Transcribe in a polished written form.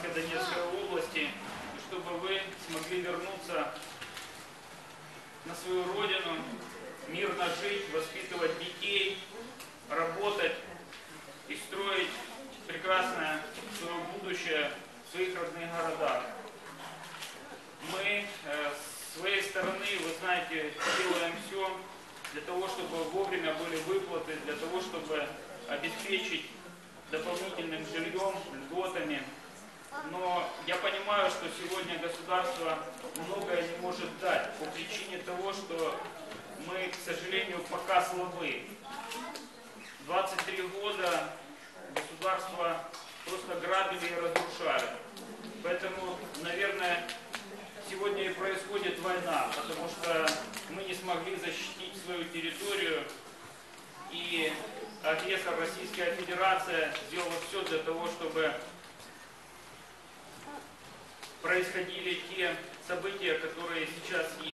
Луганской, Донецкой области, и чтобы вы смогли вернуться на свою родину, мирно жить, воспитывать детей, работать и строить прекрасное свое будущее в своих родных городах. Мы с своей стороны, вы знаете, делаем все для того, чтобы вовремя были выплаты, для того, чтобы обеспечить дополнительным жильем, льготами. Но я понимаю, что сегодня государство многое не может дать по причине того, что мы, к сожалению, пока слабы. 23 года государство просто грабили и разрушали. Поэтому, наверное, сегодня и происходит война, потому что мы не смогли защитить свою территорию, и агрессор Российская Федерация сделала все для того, чтобы происходили те события, которые сейчас есть.